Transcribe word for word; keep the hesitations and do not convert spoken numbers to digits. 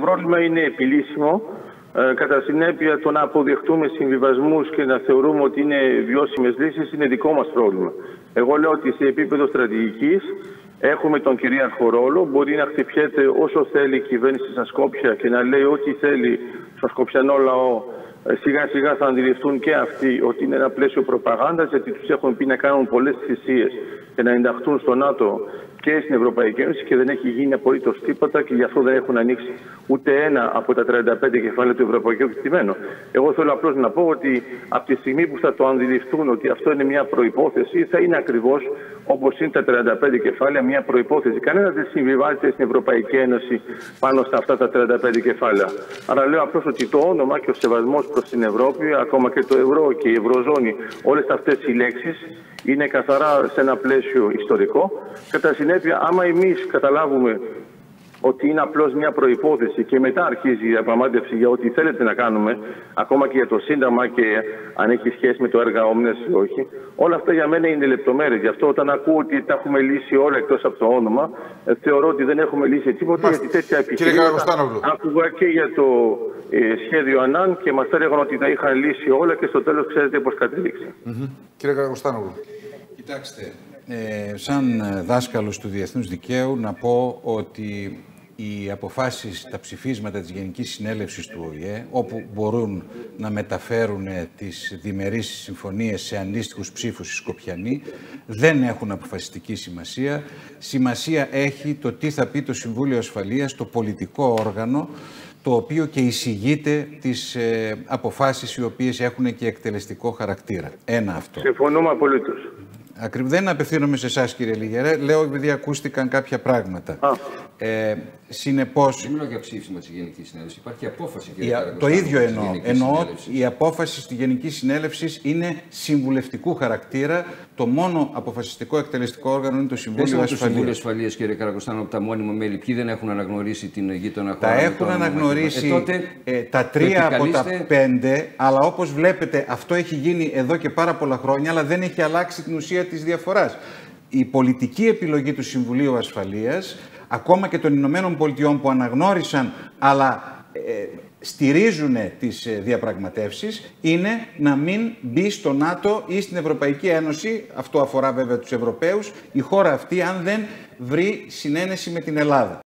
πρόβλημα είναι επιλύσιμο. Ε, κατά συνέπεια, το να αποδεχτούμε συμβιβασμούς και να θεωρούμε ότι είναι βιώσιμες λύσεις είναι δικό μας πρόβλημα. Εγώ λέω ότι σε επίπεδο στρατηγικής έχουμε τον κυρίαρχο ρόλο. Μπορεί να χτυπιέται όσο θέλει η κυβέρνηση στα Σκόπια και να λέει ό,τι θέλει στο σκοπιανό λαό. Σιγά σιγά θα αντιληφθούν και αυτοί ότι είναι ένα πλαίσιο προπαγάνδας, γιατί τους έχουν πει να κάνουν πολλές θυσίες και να ενταχθούν στο ΝΑΤΟ και στην Ευρωπαϊκή Ένωση και δεν έχει γίνει απολύτως τίποτα και γι' αυτό δεν έχουν ανοίξει ούτε ένα από τα τριάντα πέντε κεφάλαια του Ευρωπαϊκού Κεκτημένου. Εγώ θέλω απλώς να πω ότι από τη στιγμή που θα το αντιληφθούν ότι αυτό είναι μια προϋπόθεση, θα είναι ακριβώς όπως είναι τα τριάντα πέντε κεφάλαια, μια προϋπόθεση. Κανένα δεν συμβιβάζεται στην Ευρωπαϊκή Ένωση πάνω στα αυτά τα τριάντα πέντε κεφάλαια. Άρα λέω απλώς ότι το όνομα και ο σεβασμός προς την Ευρώπη, ακόμα και το ευρώ και η ευρωζώνη, όλες αυτές οι λέξεις είναι καθαρά σε ένα πλαίσιο ιστορικό. Κατά συνέπεια, άμα εμείς καταλάβουμε ότι είναι απλώς μια προϋπόθεση και μετά αρχίζει η διαπραγμάτευση για ό,τι θέλετε να κάνουμε, ακόμα και για το Σύνταγμα και αν έχει σχέση με το έργα Όμνες ή όχι, όλα αυτά για μένα είναι λεπτομέρειες. Γι' αυτό όταν ακούω ότι τα έχουμε λύσει όλα εκτός από το όνομα, θεωρώ ότι δεν έχουμε λύσει τίποτα, γιατί τέτοια επιχειρήματα άκουγα και για το ε, σχέδιο Ανάν και μας έλεγαν ότι τα είχαν λύσει όλα και στο τέλος ξέρετε πώς κατέληξε. Mm-hmm. Κύριε Καραγοστάνογλου. Κοιτάξτε, ε, σαν δάσκαλος του διεθνούς δικαίου να πω ότι οι αποφάσεις, τα ψηφίσματα της Γενικής Συνέλευσης του Ο Η Ε, όπου μπορούν να μεταφέρουν τις διμερείς συμφωνίες σε αντίστοιχους ψήφους οι Σκοπιανοί, δεν έχουν αποφασιστική σημασία. Σημασία έχει το τι θα πει το Συμβούλιο Ασφαλείας, το πολιτικό όργανο, το οποίο και εισηγείται τις ε, αποφάσεις οι οποίες έχουν και εκτελεστικό χαρακτήρα. Ένα αυτό. Συμφωνούμε απολύτως. Ακριβώς, δεν απευθύνομαι σε εσάς, κύριε Λιγερέ, λέω επειδή ακούστηκαν κάποια πράγματα. Α. Ε, συνεπώς... Δεν μιλάω για ψήφισμα της Γενικής Συνέλευσης, υπάρχει απόφαση. Κύριε η, το ίδιο εννοώ. Εννοώ η απόφαση της Γενικής Συνέλευσης είναι συμβουλευτικού χαρακτήρα. Το μόνο αποφασιστικό εκτελεστικό όργανο είναι το Συμβούλιο Ασφαλείας. Το Συμβούλιο Ασφαλείας, κύριε Καρακοστάνο, από τα μόνιμα μέλη, ποιοι δεν έχουν αναγνωρίσει την γείτονα χώρα? Τα έχουν αναγνωρίσει ε, τότε, ε, τα τρία από τα πέντε, αλλά όπως βλέπετε αυτό έχει γίνει εδώ και πάρα πολλά χρόνια, αλλά δεν έχει αλλάξει την ουσία της διαφοράς. Η πολιτική επιλογή του Συμβουλίου Ασφαλείας, ακόμα και των Ηνωμένων Πολιτειών που αναγνώρισαν αλλά ε, στηρίζουν τις ε, διαπραγματεύσεις, είναι να μην μπει στο ΝΑΤΟ ή στην Ευρωπαϊκή Ένωση, αυτό αφορά βέβαια τους Ευρωπαίους, η χώρα αυτή αν δεν βρει συνένεση με την Ελλάδα.